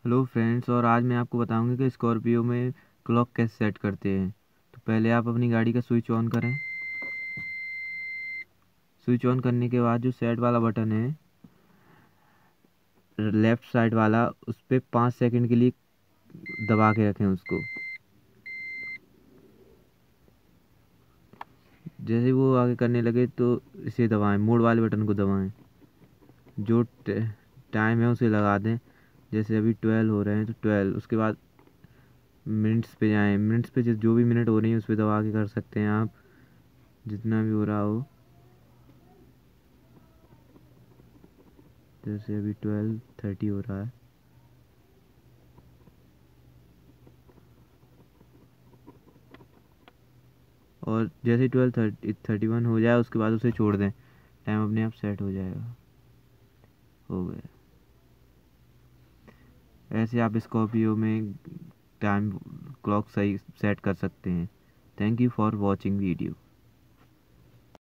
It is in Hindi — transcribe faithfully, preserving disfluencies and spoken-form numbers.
हेलो फ्रेंड्स, और आज मैं आपको बताऊंगा कि स्कॉर्पियो में क्लॉक कैसे सेट करते हैं। तो पहले आप अपनी गाड़ी का स्विच ऑन करें। स्विच ऑन करने के बाद जो सेट वाला बटन है लेफ़्ट साइड वाला, उस पर पाँच सेकंड के लिए दबा के रखें उसको। जैसे ही वो आगे करने लगे तो इसे दबाएं, मोड वाले बटन को दबाएं। जो टाइम है उसे लगा दें। जैसे अभी ट्वेल्व हो रहे हैं तो ट्वेल्व, उसके बाद मिनट्स पे जाएं। मिनट्स पे जो जो भी मिनट हो रही है उस पर दबा के कर सकते हैं आप, जितना भी हो रहा हो। जैसे अभी ट्वेल्व थर्टी हो रहा है। और जैसे ही ट्वेल्व थर्टी थर्टी वन हो जाए उसके बाद उसे छोड़ दें, टाइम अपने आप सेट हो जाएगा। हो गया। ऐसे आप स्कॉर्पियो में टाइम क्लॉक सही सेट कर सकते हैं। Thank you for watching video.